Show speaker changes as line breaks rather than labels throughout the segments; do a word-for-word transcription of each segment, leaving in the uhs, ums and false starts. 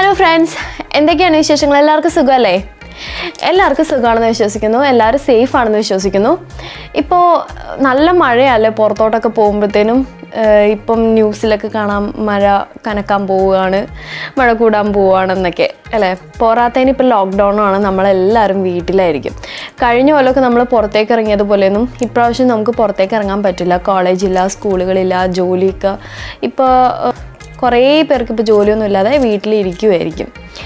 Hello friends, എന്തൊക്കെയാണ് വിശേഷങ്ങൾ? എല്ലാവർക്കും സുഖമല്ലേ? എല്ലാവർക്കും സുഖമാണെന്ന് വിശ്വസിക്കുന്നു. എല്ലാവരും സേഫ് ആണെന്ന് വിശ്വസിക്കുന്നു. ഇപ്പോൾ നല്ല മഴയല്ലേ, പുറത്തോട്ടൊക്കെ പോകുമ്പോഴത്തേനും ഇപ്പം ന്യൂസിലൊക്കെ കാണാം മഴ കനക്കാൻ പോവുകയാണ്, മഴ കൂടാൻ പോവുകയാണെന്നൊക്കെ അല്ലേ. പോരാത്തതിന് ഇപ്പോൾ ലോക്ക്ഡൗണാണ്, നമ്മളെല്ലാവരും വീട്ടിലായിരിക്കും. കഴിഞ്ഞ പോലൊക്കെ നമ്മൾ പുറത്തേക്ക് ഇറങ്ങിയതുപോലെയൊന്നും ഇപ്രാവശ്യം നമുക്ക് പുറത്തേക്ക് ഇറങ്ങാൻ പറ്റില്ല. കോളേജില്ല, സ്കൂളുകളില്ല, ജോലിയൊക്കെ ഇപ്പോൾ കുറേ പേർക്ക് ഇപ്പോൾ ജോലിയൊന്നും ഇല്ലാതെ വീട്ടിലിരിക്കുമായിരിക്കും.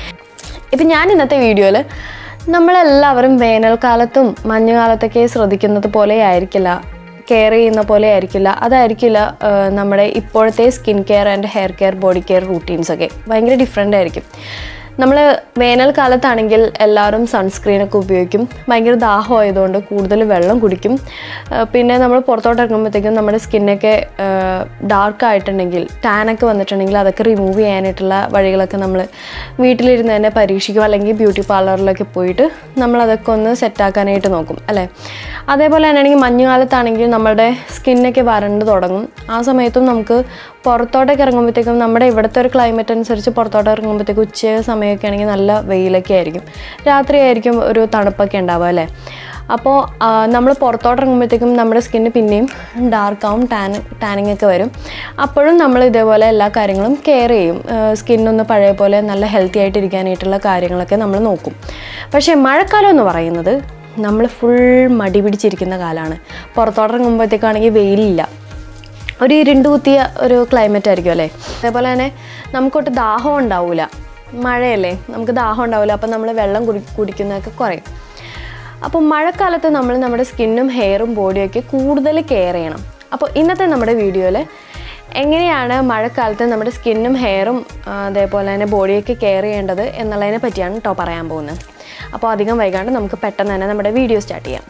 ഇപ്പം ഞാൻ ഇന്നത്തെ വീഡിയോയിൽ നമ്മളെല്ലാവരും വേനൽക്കാലത്തും മഞ്ഞുകാലത്തൊക്കെ ശ്രദ്ധിക്കുന്നത് പോലെ ആയിരിക്കില്ല, കെയർ ചെയ്യുന്ന പോലെ ആയിരിക്കില്ല, അതായിരിക്കില്ല നമ്മുടെ ഇപ്പോഴത്തെ skin care and hair care, body care റൂട്ടീൻസൊക്കെ ഭയങ്കര ഡിഫറെൻ്റ് ആയിരിക്കും. നമ്മൾ വേനൽക്കാലത്താണെങ്കിൽ എല്ലാവരും സൺസ്ക്രീനൊക്കെ ഉപയോഗിക്കും, ഭയങ്കര ദാഹമായതുകൊണ്ട് കൂടുതൽ വെള്ളം കുടിക്കും. പിന്നെ നമ്മൾ പുറത്തോട്ട് ഇറങ്ങുമ്പോഴത്തേക്കും നമ്മുടെ സ്കിന്നൊക്കെ ഡാർക്കായിട്ടുണ്ടെങ്കിൽ, ടാനൊക്കെ വന്നിട്ടുണ്ടെങ്കിൽ അതൊക്കെ റിമൂവ് ചെയ്യാനായിട്ടുള്ള വഴികളൊക്കെ നമ്മൾ വീട്ടിലിരുന്ന് തന്നെ പരീക്ഷിക്കും, അല്ലെങ്കിൽ ബ്യൂട്ടി പാർലറിലൊക്കെ പോയിട്ട് നമ്മളതൊക്കെ ഒന്ന് സെറ്റാക്കാനായിട്ട് നോക്കും അല്ലേ. അതേപോലെ തന്നെയാണെങ്കിൽ മഞ്ഞുകാലത്താണെങ്കിൽ നമ്മുടെ സ്കിന്നൊക്കെ വരണ്ട് തുടങ്ങും. ആ സമയത്തും നമുക്ക് പുറത്തോട്ടൊക്കെ ഇറങ്ങുമ്പോഴത്തേക്കും നമ്മുടെ ഇവിടുത്തെ ഒരു ക്ലൈമറ്റ് അനുസരിച്ച് പുറത്തോട്ട് ഇറങ്ങുമ്പോഴത്തേക്കും ഉച്ച സമയമൊക്കെ ആണെങ്കിൽ നല്ല വെയിലൊക്കെ ആയിരിക്കും, രാത്രിയായിരിക്കും ഒരു തണുപ്പൊക്കെ ഉണ്ടാവുക അല്ലേ. അപ്പോൾ നമ്മൾ പുറത്തോട്ട് ഇറങ്ങുമ്പോഴത്തേക്കും നമ്മുടെ സ്കിന്ന് പിന്നെയും ഡാർക്കാവും, ടാൻ ടാനിങ് ഒക്കെ വരും. അപ്പോഴും നമ്മൾ ഇതേപോലെ എല്ലാ കാര്യങ്ങളും കെയർ ചെയ്യും, സ്കിന്നൊന്ന് പഴയ പോലെ നല്ല ഹെൽത്തി ആയിട്ടിരിക്കാനായിട്ടുള്ള കാര്യങ്ങളൊക്കെ നമ്മൾ നോക്കും. പക്ഷേ മഴക്കാലം എന്ന് പറയുന്നത് നമ്മൾ ഫുൾ മടി പിടിച്ചിരിക്കുന്ന കാലമാണ്. പുറത്തോട്ട് ഇറങ്ങുമ്പോഴത്തേക്കാണെങ്കിൽ വെയിലില്ല, ഒരു ഇരുണ്ട് കുത്തിയ ഒരു ക്ലൈമറ്റ് ആയിരിക്കും അല്ലേ. അതേപോലെ തന്നെ നമുക്കൊട്ട് ദാഹം ഉണ്ടാവില്ല, മഴയല്ലേ, നമുക്ക് ദാഹം ഉണ്ടാവില്ല. അപ്പം നമ്മൾ വെള്ളം കുടി കുടിക്കുന്നതൊക്കെ കുറയും. അപ്പോൾ മഴക്കാലത്ത് നമ്മൾ നമ്മുടെ സ്കിന്നും ഹെയറും ബോഡിയൊക്കെ കൂടുതൽ കെയർ ചെയ്യണം. അപ്പോൾ ഇന്നത്തെ നമ്മുടെ വീഡിയോയിൽ എങ്ങനെയാണ് മഴക്കാലത്ത് നമ്മുടെ സ്കിന്നും ഹെയറും അതേപോലെ തന്നെ ബോഡിയൊക്കെ കെയർ ചെയ്യേണ്ടത് എന്നുള്ളതിനെ പറ്റിയാണ് കേട്ടോ പറയാൻ പോകുന്നത്. അപ്പോൾ അധികം വൈകാണ്ട് നമുക്ക് പെട്ടെന്ന് തന്നെ നമ്മുടെ വീഡിയോ സ്റ്റാർട്ട് ചെയ്യാം.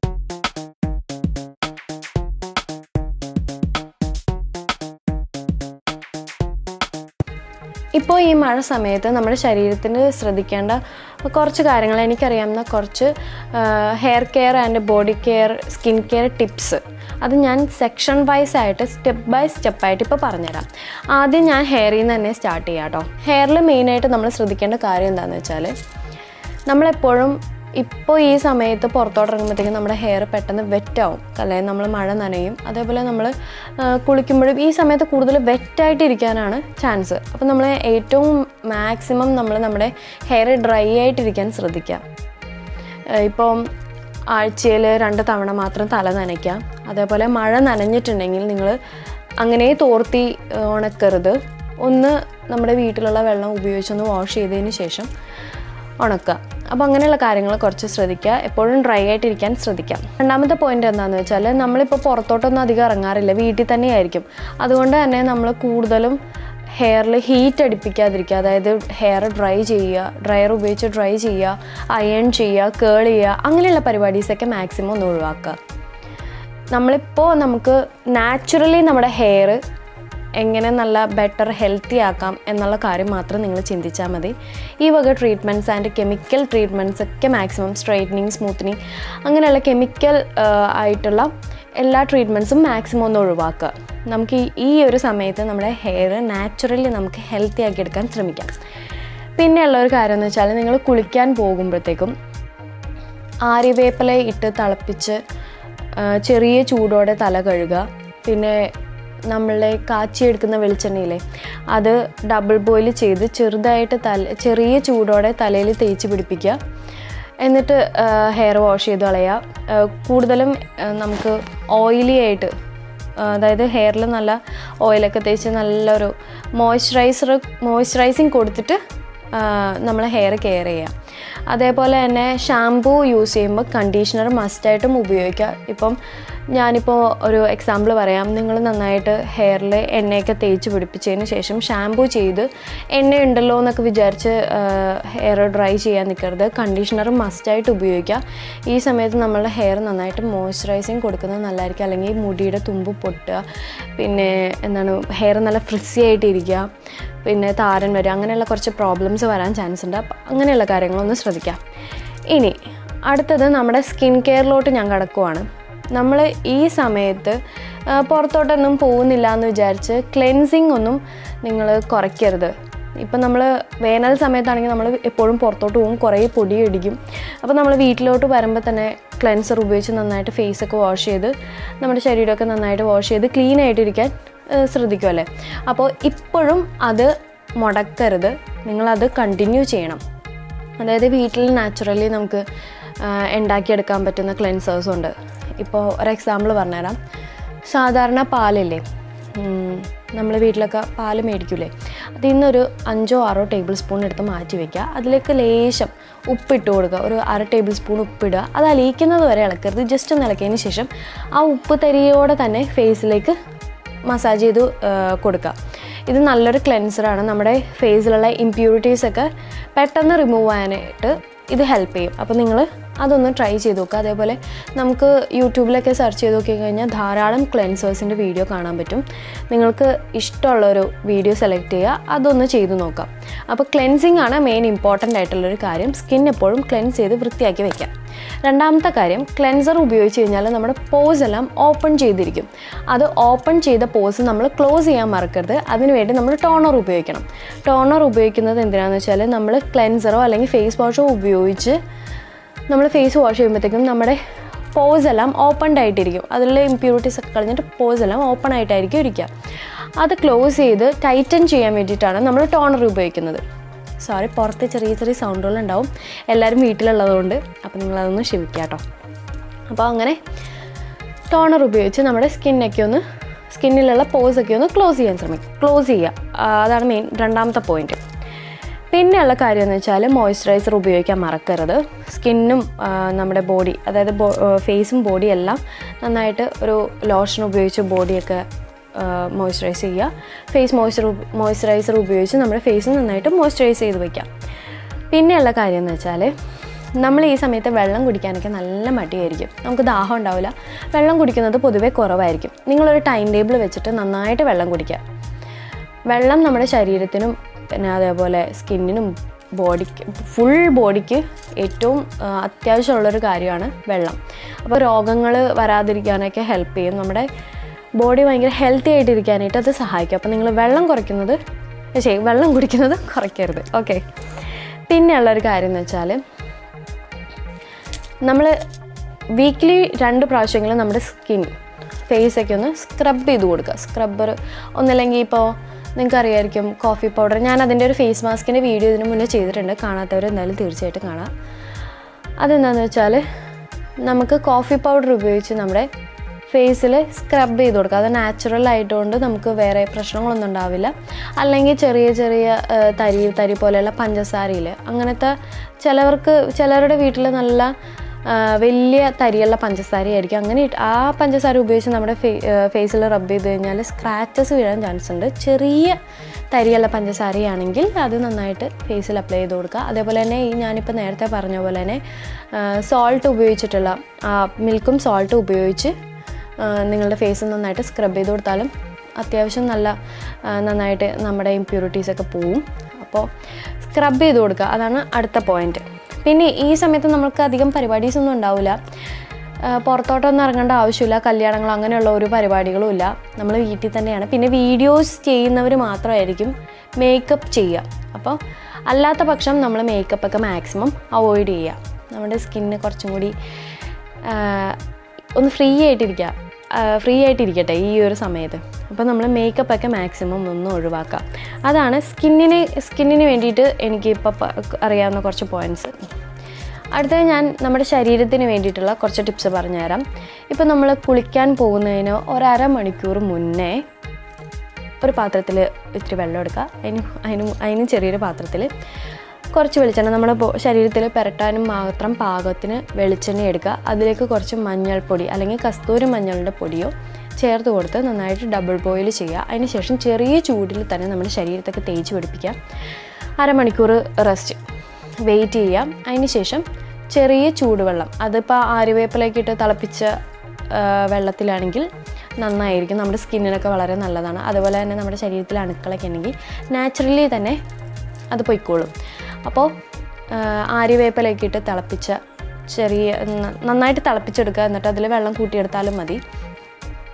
ഇപ്പോൾ ഈ മഴ സമയത്ത് നമ്മുടെ ശരീരത്തിന് ശ്രദ്ധിക്കേണ്ട കുറച്ച് കാര്യങ്ങൾ, എനിക്കറിയാവുന്ന കുറച്ച് hair care and body care, skin care tips, അത് ഞാൻ സെക്ഷൻ വൈസ് ആയിട്ട് സ്റ്റെപ്പ് ബൈ സ്റ്റെപ്പായിട്ട് ഇപ്പോൾ പറഞ്ഞുതരാം. ആദ്യം ഞാൻ ഹെയറിൽ നിന്ന് തന്നെ സ്റ്റാർട്ട് ചെയ്യാം കേട്ടോ. ഹെയറിൽ മെയിനായിട്ട് നമ്മൾ ശ്രദ്ധിക്കേണ്ട കാര്യം എന്താണെന്ന് വെച്ചാൽ, നമ്മളെപ്പോഴും ഇപ്പോൾ ഈ സമയത്ത് പുറത്തോട്ട് ഇറങ്ങുമ്പോഴത്തേക്കും നമ്മുടെ ഹെയർ പെട്ടെന്ന് വെറ്റാവും അല്ലേ, നമ്മൾ മഴ നനയും. അതേപോലെ നമ്മൾ കുളിക്കുമ്പോഴും ഈ സമയത്ത് കൂടുതൽ വെറ്റായിട്ടിരിക്കാനാണ് ചാൻസ്. അപ്പോൾ നമ്മൾ ഏറ്റവും മാക്സിമം നമ്മൾ നമ്മുടെ ഹെയർ ഡ്രൈ ആയിട്ടിരിക്കാൻ ശ്രദ്ധിക്കുക. ഇപ്പം ആഴ്ചയിൽ രണ്ട് തവണ മാത്രം തല നനയ്ക്കാം. അതേപോലെ മഴ നനഞ്ഞിട്ടുണ്ടെങ്കിൽ നിങ്ങൾ അങ്ങനെ തോർത്തി ഉണക്കരുത്, ഒന്ന് നമ്മുടെ വീട്ടിലുള്ള വെള്ളം ഉപയോഗിച്ചൊന്ന് വാഷ് ചെയ്തതിന് ശേഷം ഉണക്കുക. അപ്പോൾ അങ്ങനെയുള്ള കാര്യങ്ങൾ കുറച്ച് ശ്രദ്ധിക്കുക, എപ്പോഴും ഡ്രൈ ആയിട്ടിരിക്കാൻ ശ്രദ്ധിക്കാം. രണ്ടാമത്തെ പോയിൻ്റ് എന്താണെന്ന് വെച്ചാൽ, നമ്മളിപ്പോൾ പുറത്തോട്ടൊന്നും അധികം ഇറങ്ങാറില്ല, വീട്ടിൽ തന്നെ ആയിരിക്കും. അതുകൊണ്ട് തന്നെ നമ്മൾ കൂടുതലും ഹെയറിൽ ഹീറ്റ് അടിപ്പിക്കാതിരിക്കുക, അതായത് ഹെയർ ഡ്രൈ ചെയ്യുക, ഡ്രയർ ഉപയോഗിച്ച് ഡ്രൈ ചെയ്യുക, അയൺ ചെയ്യുക, കേൾ ചെയ്യുക, അങ്ങനെയുള്ള പരിപാടീസൊക്കെ മാക്സിമം ഒന്ന് ഒഴിവാക്കുക. നമ്മളിപ്പോൾ നമുക്ക് നാച്ചുറലി നമ്മുടെ ഹെയർ എങ്ങനെ നല്ല ബെറ്റർ ഹെൽത്തി ആക്കാം എന്നുള്ള കാര്യം മാത്രം നിങ്ങൾ ചിന്തിച്ചാൽ മതി. ഈ വക ട്രീറ്റ്മെൻറ്റ്സ് ആൻഡ് കെമിക്കൽ ട്രീറ്റ്മെൻറ്റ്സ് ഒക്കെ മാക്സിമം സ്ട്രൈറ്റനിങ്, സ്മൂത്തനിങ്, അങ്ങനെയുള്ള കെമിക്കൽ ആയിട്ടുള്ള എല്ലാ ട്രീറ്റ്മെൻറ്റ്സും മാക്സിമം ഒന്ന് ഒഴിവാക്കുക. നമുക്ക് ഈ ഒരു സമയത്ത് നമ്മുടെ ഹെയർ നാച്ചുറലി നമുക്ക് ഹെൽത്തി ആക്കി എടുക്കാൻ ശ്രമിക്കാം. പിന്നെയുള്ള ഒരു കാര്യം എന്ന് വെച്ചാൽ, നിങ്ങൾ കുളിക്കാൻ പോകുമ്പോഴത്തേക്കും ആര്യവേപ്പില ഇട്ട് തിളപ്പിച്ച് ചെറിയ ചൂടോടെ തല കഴുകുക. പിന്നെ നമ്മളെ കാച്ചിയെടുക്കുന്ന വെളിച്ചെണ്ണയില്ലേ, അത് ഡബിൾ ബോയിൽ ചെയ്ത് ചെറുതായിട്ട് തല ചെറിയ ചൂടോടെ തലയിൽ തേച്ച് പിടിപ്പിക്കുക. എന്നിട്ട് ഹെയർ വാഷ് ചെയ്ത് കളയുക. കൂടുതലും നമുക്ക് ഓയിലി ആയിട്ട്, അതായത് ഹെയറിൽ നല്ല ഓയിലൊക്കെ തേച്ച് നല്ലൊരു മോയ്സ്ചറൈസർ മോയ്സ്ചറൈസിങ് കൊടുത്തിട്ട് നമ്മൾ ഹെയർ കെയർ ചെയ്യുക. അതേപോലെ തന്നെ ഷാംപൂ യൂസ് ചെയ്യുമ്പോൾ കണ്ടീഷണർ മസ്റ്റായിട്ടും ഉപയോഗിക്കുക. ഇപ്പം ഞാനിപ്പോൾ ഒരു എക്സാമ്പിൾ പറയാം. നിങ്ങൾ നന്നായിട്ട് ഹെയറിൽ എണ്ണയൊക്കെ തേച്ച് പിടിപ്പിച്ചതിന് ശേഷം ഷാംപൂ ചെയ്ത് എണ്ണയുണ്ടല്ലോ എന്നൊക്കെ വിചാരിച്ച് ഹെയർ ഡ്രൈ ചെയ്യാൻ നിൽക്കരുത്. കണ്ടീഷണർ മസ്റ്റായിട്ട് ഉപയോഗിക്കുക. ഈ സമയത്ത് നമ്മളുടെ ഹെയർ നന്നായിട്ട് മോയ്സ്ചറൈസിങ് കൊടുക്കുന്നത് നല്ലതായിരിക്കും. അല്ലെങ്കിൽ മുടിയുടെ തുമ്പ് പൊട്ടുക, പിന്നെ എന്താണ് ഹെയർ നല്ല ഫ്രിസി ആയിട്ടിരിക്കുക, പിന്നെ താരൻ വരിക, അങ്ങനെയുള്ള കുറച്ച് പ്രോബ്ലംസ് വരാൻ ചാൻസ് ഉണ്ട്. അപ്പം അങ്ങനെയുള്ള കാര്യങ്ങളൊന്ന് ശ്രദ്ധിക്കാം. ഇനി അടുത്തത് നമ്മുടെ സ്കിൻ കെയറിലോട്ട് ഞാൻ കടക്കുവാണ്. നമ്മൾ ഈ സമയത്ത് പുറത്തോട്ടൊന്നും പോകുന്നില്ല എന്ന് വിചാരിച്ച് ക്ലെൻസിങ് ഒന്നും നിങ്ങൾ കുറയ്ക്കരുത്. ഇപ്പം നമ്മൾ വേനൽ സമയത്താണെങ്കിൽ നമ്മൾ എപ്പോഴും പുറത്തോട്ട് പോകും, കുറേ പൊടി ഇടിക്കും. അപ്പോൾ നമ്മൾ വീട്ടിലോട്ട് വരുമ്പോൾ തന്നെ ക്ലെൻസർ ഉപയോഗിച്ച് നന്നായിട്ട് ഫേസൊക്കെ വാഷ് ചെയ്ത് നമ്മുടെ ശരീരമൊക്കെ നന്നായിട്ട് വാഷ് ചെയ്ത് ക്ലീൻ ആയിട്ടിരിക്കാൻ ശ്രദ്ധിക്കുമല്ലേ. അപ്പോൾ ഇപ്പോഴും അത് മുടക്കരുത്, നിങ്ങളത് കണ്ടിന്യൂ ചെയ്യണം. അതായത് വീട്ടിൽ നാച്ചുറലി നമുക്ക് ഉണ്ടാക്കിയെടുക്കാൻ പറ്റുന്ന ക്ലെൻസേഴ്സും ഉണ്ട്. ഇപ്പോൾ ഒരു എക്സാമ്പിൾ പറഞ്ഞുതരാം. സാധാരണ പാലില്ലേ, നമ്മൾ വീട്ടിലൊക്കെ പാൽ മേടിക്കൂലേ, അതിൽ നിന്നൊരു അഞ്ചോ ആറോ ടേബിൾ സ്പൂൺ എടുത്ത് മാറ്റി വയ്ക്കുക. അതിലേക്ക് ലേശം ഉപ്പിട്ട് കൊടുക്കുക, ഒരു അര ടേബിൾ സ്പൂൺ ഉപ്പിടുക. അത് അലിയിക്കുന്നത് വരെ ഇളക്കരുത്, ജസ്റ്റ് ഒന്ന് ഇളക്കിയതിന് ശേഷം ആ ഉപ്പ് തരിയോടെ തന്നെ ഫേസിലേക്ക് മസാജ് ചെയ്ത് കൊടുക്കുക. ഇത് നല്ലൊരു ക്ലെൻസറാണ്. നമ്മുടെ ഫേസിലുള്ള ഇംപ്യൂരിറ്റീസൊക്കെ പെട്ടെന്ന് റിമൂവ് ചെയ്യാനായിട്ട് ഇത് ഹെൽപ്പ് ചെയ്യും. അപ്പോൾ നിങ്ങൾ അതൊന്ന് ട്രൈ ചെയ്ത് നോക്കുക. അതേപോലെ നമുക്ക് യൂട്യൂബിലൊക്കെ സെർച്ച് ചെയ്ത് നോക്കി കഴിഞ്ഞാൽ ധാരാളം ക്ലെൻസേഴ്സിൻ്റെ വീഡിയോ കാണാൻ പറ്റും. നിങ്ങൾക്ക് ഇഷ്ടമുള്ളൊരു വീഡിയോ സെലക്ട് ചെയ്യുക, അതൊന്ന് ചെയ്ത് നോക്കാം. അപ്പോൾ ക്ലെൻസിങ് ആണ് മെയിൻ ഇമ്പോർട്ടൻ്റ് ആയിട്ടുള്ളൊരു കാര്യം. സ്കിൻ എപ്പോഴും ക്ലെൻസ് ചെയ്ത് വൃത്തിയാക്കി വയ്ക്കാം. രണ്ടാമത്തെ കാര്യം, ക്ലെൻസർ ഉപയോഗിച്ച് കഴിഞ്ഞാൽ നമ്മുടെ പോസ് എല്ലാം ഓപ്പൺ ചെയ്തിരിക്കും. അത് ഓപ്പൺ ചെയ്ത പോസ് നമ്മൾ ക്ലോസ് ചെയ്യാൻ മറക്കരുത്. അതിനുവേണ്ടി നമ്മൾ ടോണർ ഉപയോഗിക്കണം. ടോണർ ഉപയോഗിക്കുന്നത് എന്തിനാണെന്ന് വെച്ചാൽ നമ്മൾ ക്ലെൻസറോ അല്ലെങ്കിൽ ഫേസ് വാഷോ ഉപയോഗിച്ച് നമ്മൾ ഫേസ് വാഷ് ചെയ്യുമ്പോഴത്തേക്കും നമ്മുടെ പോസ് എല്ലാം ഓപ്പൺഡ് ആയിട്ടിരിക്കും. അതിലുള്ള ഇംപ്യൂരിറ്റീസ് ഒക്കെ കളഞ്ഞിട്ട് പോസ് എല്ലാം ഓപ്പൺ ആയിട്ടായിരിക്കും ഇരിക്കുക. അത് ക്ലോസ് ചെയ്ത് ടൈറ്റൻ ചെയ്യാൻ വേണ്ടിയിട്ടാണ് നമ്മൾ ടോണർ ഉപയോഗിക്കുന്നത്. സോറി, പുറത്ത് ചെറിയ ചെറിയ സൗണ്ടുകളുണ്ടാവും, എല്ലാവരും വീട്ടിലുള്ളതുകൊണ്ട്. അപ്പോൾ നിങ്ങളതൊന്ന് ക്ഷമിക്കുക കേട്ടോ. അപ്പോൾ അങ്ങനെ ടോണർ ഉപയോഗിച്ച് നമ്മുടെ സ്കിന്നൊക്കെ ഒന്ന് സ്കിന്നിലുള്ള പോസൊക്കെ ഒന്ന് ക്ലോസ് ചെയ്യാൻ ശ്രമിക്കും ക്ലോസ് ചെയ്യുക. അതാണ് മെയിൻ രണ്ടാമത്തെ പോയിൻറ്റ്. പിന്നെയുള്ള കാര്യം എന്ന് വെച്ചാൽ മോയ്സ്ചറൈസർ ഉപയോഗിക്കാൻ മറക്കരുത്. സ്കിന്നും നമ്മുടെ ബോഡി, അതായത് ഫേസും ബോഡിയും എല്ലാം നന്നായിട്ട് ഒരു ലോഷൻ ഉപയോഗിച്ച് ബോഡിയൊക്കെ മോയ്സ്ചറൈസ് ചെയ്യുക. ഫേസ് മോയ്സ്ചർ മോയ്സ്ചറൈസർ ഉപയോഗിച്ച് നമ്മുടെ ഫേസ് നന്നായിട്ട് മോയ്സ്ചറൈസ് ചെയ്ത് വയ്ക്കാം. പിന്നെയുള്ള കാര്യം എന്ന് വെച്ചാൽ നമ്മൾ ഈ സമയത്ത് വെള്ളം കുടിക്കാനൊക്കെ നല്ല മടിയായിരിക്കും, നമുക്ക് ദാഹം ഉണ്ടാവില്ല, വെള്ളം കുടിക്കുന്നത് പൊതുവേ കുറവായിരിക്കും. നിങ്ങളൊരു ടൈം ടേബിൾ വെച്ചിട്ട് നന്നായിട്ട് വെള്ളം കുടിക്കുക. വെള്ളം നമ്മുടെ ശരീരത്തിനും പിന്നെ അതേപോലെ സ്കിന്നിനും ബോഡിക്ക് ഫുൾ ബോഡിക്ക് ഏറ്റവും അത്യാവശ്യമുള്ളൊരു കാര്യമാണ് വെള്ളം. അപ്പോൾ രോഗങ്ങൾ വരാതിരിക്കാനൊക്കെ ഹെൽപ്പ് ചെയ്യും. നമ്മുടെ ബോഡി ഭയങ്കര ഹെൽത്തി ആയിട്ടിരിക്കാനായിട്ട് അത് സഹായിക്കും. അപ്പോൾ നിങ്ങൾ വെള്ളം കുറയ്ക്കുന്നത് ശരി വെള്ളം കുടിക്കുന്നത് കുറയ്ക്കരുത്. ഓക്കെ. പിന്നെയുള്ളൊരു കാര്യം എന്ന് വെച്ചാൽ നമ്മൾ വീക്ക്ലി രണ്ട് പ്രാവശ്യമെങ്കിലും നമ്മുടെ സ്കിൻ ഫേസൊക്കെ ഒന്ന് സ്ക്രബ് ചെയ്ത് കൊടുക്കുക. സ്ക്രബ്ബർ ഒന്നല്ലെങ്കിൽ ഇപ്പോൾ നിങ്ങൾക്കറിയായിരിക്കും കോഫി പൗഡർ. ഞാൻ അതിൻ്റെ ഒരു ഫേസ് മാസ്കിൻ്റെ വീഡിയോ ഇതിന് മുന്നേ ചെയ്തിട്ടുണ്ട്, കാണാത്തവർ എന്തായാലും തീർച്ചയായിട്ടും കാണാം. അതെന്താണെന്ന് വെച്ചാൽ നമുക്ക് കോഫി പൗഡർ ഉപയോഗിച്ച് നമ്മുടെ ഫേസിൽ സ്ക്രബ് ചെയ്ത് കൊടുക്കുക. അത് നാച്ചുറൽ ആയതുകൊണ്ട് നമുക്ക് വേറെ പ്രശ്നങ്ങളൊന്നും ഉണ്ടാവില്ല. അല്ലെങ്കിൽ ചെറിയ ചെറിയ തരി തരി പോലെയുള്ള പഞ്ചസാരയിൽ അങ്ങനത്തെ ചിലവർക്ക് ചിലരുടെ വീട്ടിൽ നല്ല വലിയ തരിയുള്ള പഞ്ചസാരയായിരിക്കും. അങ്ങനെ ആ പഞ്ചസാര ഉപയോഗിച്ച് നമ്മുടെ ഫേ ഫേസിൽ റബ്ബ് ചെയ്ത് കഴിഞ്ഞാൽ സ്ക്രാച്ചസ് വീഴാൻ ചാൻസ് ഉണ്ട്. ചെറിയ തരിയുള്ള പഞ്ചസാരയാണെങ്കിൽ അത് നന്നായിട്ട് ഫേസിൽ അപ്ലൈ ചെയ്ത് കൊടുക്കുക. അതേപോലെ തന്നെ ഈ ഞാനിപ്പോൾ നേരത്തെ പറഞ്ഞ പോലെ തന്നെ സോൾട്ട് ഉപയോഗിച്ചിട്ടുള്ള മിൽക്കും സോൾട്ടും ഉപയോഗിച്ച് നിങ്ങളുടെ ഫേസ് നന്നായിട്ട് സ്ക്രബ് ചെയ്ത് കൊടുത്താലും അത്യാവശ്യം നല്ല നന്നായിട്ട് നമ്മുടെ ഇംപ്യൂരിറ്റീസൊക്കെ പോവും. അപ്പോൾ സ്ക്രബ് ചെയ്ത് കൊടുക്കുക, അതാണ് അടുത്ത പോയിൻറ്റ്. പിന്നെ ഈ സമയത്ത് നമുക്ക് അധികം പരിപാടീസൊന്നും ഉണ്ടാവില്ല, പുറത്തോട്ടൊന്നും ഇറങ്ങേണ്ട ആവശ്യമില്ല, കല്യാണങ്ങൾ അങ്ങനെയുള്ള ഒരു പരിപാടികളും ഇല്ല, നമ്മൾ വീട്ടിൽ തന്നെയാണ്. പിന്നെ വീഡിയോസ് ചെയ്യുന്നവർ മാത്രമായിരിക്കും മേക്കപ്പ് ചെയ്യുക. അപ്പോൾ അല്ലാത്ത പക്ഷം നമ്മൾ മേക്കപ്പൊക്കെ മാക്സിമം അവോയ്ഡ് ചെയ്യുക. നമ്മുടെ സ്കിന്ന് കുറച്ചും കൂടി ഒന്ന് ഫ്രീ ആയിട്ടിരിക്കുക ഫ്രീ ആയിട്ടിരിക്കട്ടെ ഈ ഒരു സമയത്ത്. അപ്പോൾ നമ്മൾ മേക്കപ്പൊക്കെ മാക്സിമം ഒന്ന് ഒഴിവാക്കാം. അതാണ് സ്കിന്നിന് സ്കിന്നിന് വേണ്ടിയിട്ട് എനിക്ക് ഇപ്പോൾ അറിയാവുന്ന കുറച്ച് പോയിൻറ്റ്സ്. അടുത്തത് ഞാൻ നമ്മുടെ ശരീരത്തിന് വേണ്ടിയിട്ടുള്ള കുറച്ച് ടിപ്സ് പറഞ്ഞുതരാം. ഇപ്പോൾ നമ്മൾ കുളിക്കാൻ പോകുന്നതിന് ഒരര മണിക്കൂർ മുന്നേ ഒരു പാത്രത്തിൽ ഇത്തിരി വെള്ളം എടുക്കുക. അതിന് അതിന് അതിന് ചെറിയൊരു പാത്രത്തിൽ കുറച്ച് വെളിച്ചെണ്ണ നമ്മുടെ ശരീരത്തിൽ പുരട്ടാനും മാത്രം പാകത്തിന് വെളിച്ചെണ്ണ എടുക്കുക. അതിലേക്ക് കുറച്ച് മഞ്ഞൾപ്പൊടി അല്ലെങ്കിൽ കസ്തൂരി മഞ്ഞളുടെ പൊടിയോ ചേർത്ത് കൊടുത്ത് നന്നായിട്ട് ഡബിൾ ബോയിൽ ചെയ്യുക. അതിന് ശേഷം ചെറിയ ചൂടിൽ തന്നെ നമ്മുടെ ശരീരത്തൊക്കെ തേച്ച് പിടിപ്പിക്കുക. അരമണിക്കൂർ റെസ്റ്റ് വെയിറ്റ് ചെയ്യുക. അതിന് ശേഷം ചെറിയ ചൂടുവെള്ളം, അതിപ്പോൾ ആര്യവേപ്പിലേക്ക് ഇട്ട് തിളപ്പിച്ച വെള്ളത്തിലാണെങ്കിൽ നന്നായിരിക്കും, നമ്മുടെ സ്കിന്നിനൊക്കെ വളരെ നല്ലതാണ്. അതുപോലെ തന്നെ നമ്മുടെ ശരീരത്തിൽ അണുക്കളൊക്കെ ഉണ്ടെങ്കിൽ നാച്ചുറലി തന്നെ അത് പൊയ്ക്കോളും. അപ്പോൾ ആര്യവേപ്പിലേക്ക് ഇട്ട് തിളപ്പിച്ച ചെറിയ നന്നായിട്ട് തിളപ്പിച്ചെടുക്കുക. എന്നിട്ട് അതിൽ വെള്ളം കൂട്ടിയെടുത്താലും മതി.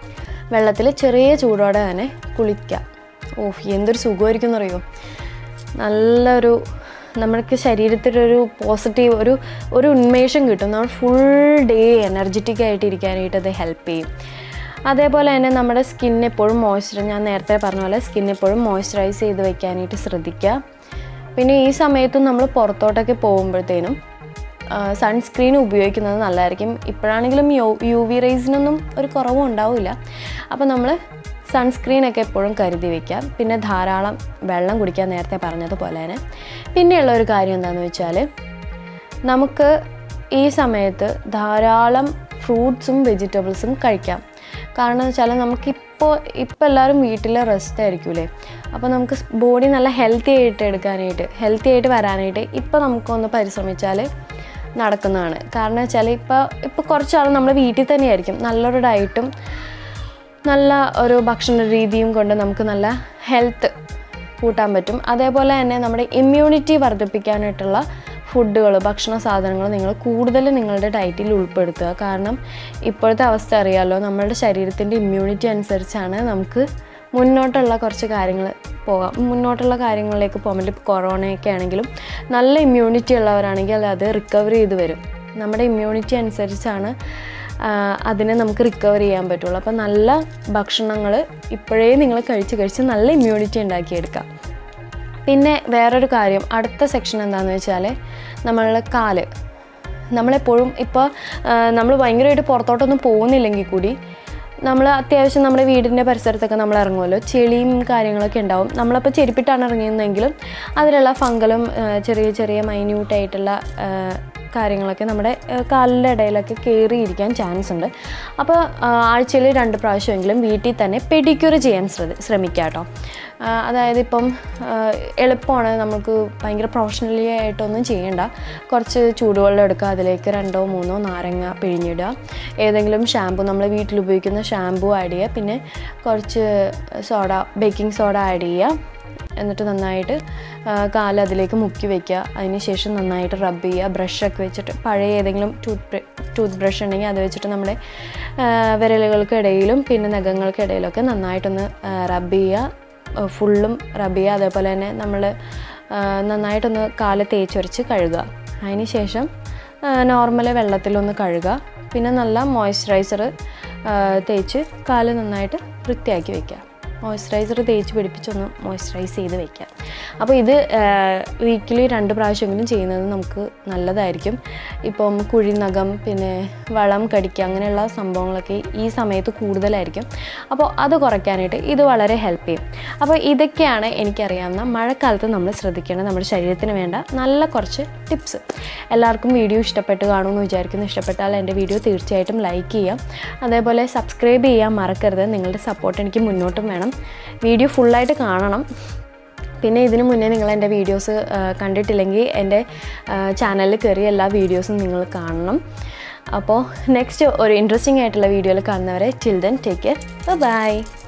വെള്ളത്തിൽ ചെറിയ ചൂടോടെ തന്നെ കുളിക്കുക. ഓഹ് എന്തൊരു സുഖമായിരിക്കും എന്നറിയോ. നല്ലൊരു നമുക്ക് ശരീരത്തിലൊരു പോസിറ്റീവ് ഒരു ഒരു ഉന്മേഷം കിട്ടും. നമ്മൾ ഫുൾ ഡേ എനർജറ്റിക് ആയിട്ട് ഇരിക്കാനായിട്ട് അത് ഹെൽപ്പ് ചെയ്യും. അതേപോലെ തന്നെ നമ്മുടെ സ്കിൻ എപ്പോഴും മോയ്സ്ചർ ഞാൻ നേരത്തെ പറഞ്ഞ പോലെ സ്കിൻ എപ്പോഴും മോയ്സ്ചറൈസ് ചെയ്ത് വെക്കാനായിട്ട് ശ്രദ്ധിക്കുക. പിന്നെ ഈ സമയത്തും നമ്മൾ പുറത്തോട്ടൊക്കെ പോകുമ്പോഴത്തേനും സൺസ്ക്രീൻ ഉപയോഗിക്കുന്നത് നല്ലതായിരിക്കും. ഇപ്പോഴാണെങ്കിലും യു യു വി റേസിനൊന്നും ഒരു കുറവും ഉണ്ടാവില്ല. അപ്പോൾ നമ്മൾ സൺസ്ക്രീനൊക്കെ എപ്പോഴും കരുതി വയ്ക്കാം. പിന്നെ ധാരാളം വെള്ളം കുടിക്കാൻ നേരത്തെ പറഞ്ഞതുപോലെ തന്നെ. പിന്നെയുള്ള ഒരു കാര്യം എന്താണെന്ന് വെച്ചാൽ നമുക്ക് ഈ സമയത്ത് ധാരാളം ഫ്രൂട്ട്സും വെജിറ്റബിൾസും കഴിക്കാം. കാരണം എന്ന് വെച്ചാൽ നമുക്കിപ്പോൾ ഇപ്പോൾ എല്ലാവരും വീട്ടിൽ റെസ്റ്റ് ആയിരിക്കൂലേ. അപ്പോൾ നമുക്ക് ബോഡി നല്ല ഹെൽത്തി ആയിട്ട് എടുക്കാനായിട്ട് ഹെൽത്തി ആയിട്ട് വരാനായിട്ട് ഇപ്പോൾ നമുക്കൊന്ന് പരിശ്രമിച്ചാൽ നടക്കുന്നതാണ്. കാരണം വെച്ചാൽ ഇപ്പോൾ ഇപ്പോൾ കുറച്ചാൾ നമ്മൾ വീട്ടിൽ തന്നെയായിരിക്കും. നല്ലൊരു ഡയറ്റും നല്ല ഒരു ഭക്ഷണ രീതിയും കൊണ്ട് നമുക്ക് നല്ല ഹെൽത്ത് കൂട്ടാൻ പറ്റും. അതേപോലെ തന്നെ നമ്മുടെ ഇമ്മ്യൂണിറ്റി വർദ്ധിപ്പിക്കാനായിട്ടുള്ള ഫുഡുകൾ ഭക്ഷണ സാധനങ്ങൾ നിങ്ങൾ കൂടുതൽ നിങ്ങളുടെ ഡയറ്റിൽ ഉൾപ്പെടുത്തുക. കാരണം ഇപ്പോഴത്തെ അവസ്ഥ അറിയാമല്ലോ, നമ്മളുടെ ശരീരത്തിൻ്റെ ഇമ്മ്യൂണിറ്റി അനുസരിച്ചാണ് നമുക്ക് മുന്നോട്ടുള്ള കുറച്ച് കാര്യങ്ങൾ പോകാം മുന്നോട്ടുള്ള കാര്യങ്ങളിലേക്ക് പോകാൻ പറ്റും. ഇപ്പോൾ കൊറോണയൊക്കെ ആണെങ്കിലും നല്ല ഇമ്മ്യൂണിറ്റി ഉള്ളവരാണെങ്കിൽ അത് റിക്കവർ ചെയ്ത് വരും. നമ്മുടെ ഇമ്മ്യൂണിറ്റി അനുസരിച്ചാണ് അതിനെ നമുക്ക് റിക്കവർ ചെയ്യാൻ പറ്റുള്ളൂ. അപ്പോൾ നല്ല ഭക്ഷണങ്ങൾ ഇപ്പോഴേ നിങ്ങൾ കഴിച്ച് കഴിച്ച് നല്ല ഇമ്മ്യൂണിറ്റി ഉണ്ടാക്കിയെടുക്കാം. പിന്നെ വേറൊരു കാര്യം, അടുത്ത സെക്ഷൻ എന്താണെന്ന് വെച്ചാൽ നമ്മളുടെ കാല്. നമ്മളെപ്പോഴും ഇപ്പോൾ നമ്മൾ ഭയങ്കരമായിട്ട് പുറത്തോട്ടൊന്നും പോകുന്നില്ലെങ്കിൽ കൂടി നമ്മൾ അത്യാവശ്യം നമ്മുടെ വീടിൻ്റെ പരിസരത്തൊക്കെ നമ്മൾ ഇറങ്ങുമല്ലോ, ചെളിയും കാര്യങ്ങളൊക്കെ ഉണ്ടാവും. നമ്മളപ്പോൾ ചെരുപ്പിട്ടാണ് ഇറങ്ങിയതെങ്കിലും അതിലുള്ള ഫംഗലും ചെറിയ ചെറിയ മൈന്യൂട്ടായിട്ടുള്ള കാര്യങ്ങളൊക്കെ നമ്മുടെ കാലിൻ്റെ ഇടയിലൊക്കെ കയറിയിരിക്കാൻ ചാൻസ് ഉണ്ട്. അപ്പോൾ ആഴ്ചയിൽ രണ്ട് പ്രാവശ്യമെങ്കിലും വീട്ടിൽ തന്നെ പെഡിക്യൂർ ചെയ്യാൻ ശ്രദ്ധ ശ്രമിക്കുക കേട്ടോ. അതായത് ഇപ്പം എളുപ്പമാണ്, നമുക്ക് ഭയങ്കര പ്രൊഫഷണലി ആയിട്ടൊന്നും ചെയ്യേണ്ട. കുറച്ച് ചൂടുവെള്ളം എടുക്കുക, അതിലേക്ക് രണ്ടോ മൂന്നോ നാരങ്ങ പിഴിഞ്ഞിടുക, ഏതെങ്കിലും ഷാമ്പു നമ്മൾ വീട്ടിൽ ഉപയോഗിക്കുന്ന ഷാമ്പു ആഡ് ചെയ്യുക, പിന്നെ കുറച്ച് സോഡ ബേക്കിംഗ് സോഡ ആഡ് ചെയ്യുക. എന്നിട്ട് നന്നായിട്ട് കാല് അതിലേക്ക് മുക്കി വയ്ക്കുക. അതിന് ശേഷം നന്നായിട്ട് റബ്ബ് ചെയ്യുക. ബ്രഷൊക്കെ വെച്ചിട്ട് പഴയ ഏതെങ്കിലും ടൂത്ത് ടൂത്ത് ബ്രഷ് ഉണ്ടെങ്കിൽ അത് വെച്ചിട്ട് നമ്മുടെ വിരലുകൾക്കിടയിലും പിന്നെ നഖങ്ങൾക്കിടയിലൊക്കെ നന്നായിട്ടൊന്ന് റബ്ബ് ചെയ്യുക. ഫുള്ളും റബ്ബ് ചെയ്യുക. അതേപോലെ തന്നെ നമ്മൾ നന്നായിട്ടൊന്ന് കാല് തേച്ചൊരച്ച് കഴുകുക. അതിന് ശേഷം നോർമൽ വെള്ളത്തിലൊന്ന് കഴുകുക. പിന്നെ നല്ല മോയ്സ്ചറൈസർ തേച്ച് കാല് നന്നായിട്ട് വൃത്തിയാക്കി വയ്ക്കുക. മോയ്സ്ചറൈസർ തേച്ച് പിടിപ്പിച്ചൊന്ന് മോയ്സ്ചറൈസ് ചെയ്ത് വയ്ക്കാം. അപ്പോൾ ഇത് വീക്കിലി രണ്ട് പ്രാവശ്യമെങ്കിലും ചെയ്യുന്നത് നമുക്ക് നല്ലതായിരിക്കും. ഇപ്പം കുഴിനഖം പിന്നെ വളം കടിക്കുക അങ്ങനെയുള്ള സംഭവങ്ങളൊക്കെ ഈ സമയത്ത് കൂടുതലായിരിക്കും. അപ്പോൾ അത് കുറയ്ക്കാനായിട്ട് ഇത് വളരെ ഹെൽപ്പ് ചെയ്യും. അപ്പോൾ ഇതൊക്കെയാണ് എനിക്കറിയാവുന്ന മഴക്കാലത്ത് നമ്മൾ ശ്രദ്ധിക്കേണ്ട നമ്മുടെ ശരീരത്തിന് വേണ്ട നല്ല കുറച്ച് ടിപ്സ്. എല്ലാവർക്കും വീഡിയോ ഇഷ്ടപ്പെട്ട് കാണുമെന്ന് വിചാരിക്കുന്നു. ഇഷ്ടപ്പെട്ടാൽ എൻ്റെ വീഡിയോ തീർച്ചയായിട്ടും ലൈക്ക് ചെയ്യാം. അതേപോലെ സബ്സ്ക്രൈബ് ചെയ്യാൻ മറക്കരുത്. നിങ്ങളുടെ സപ്പോർട്ട് എനിക്ക് മുന്നോട്ടും വേണം. വീഡിയോ ഫുള്ളായിട്ട് കാണണം. പിന്നെ ഇതിനു മുന്നേ നിങ്ങൾ എൻ്റെ വീഡിയോസ് കണ്ടിട്ടില്ലെങ്കിൽ എൻ്റെ ചാനലിൽ കയറി എല്ലാ വീഡിയോസും നിങ്ങൾ കാണണം. അപ്പോൾ നെക്സ്റ്റ് ഒരു ഇൻട്രസ്റ്റിംഗ് ആയിട്ടുള്ള വീഡിയോയിൽ കാണുന്നവരെ till then take care, by.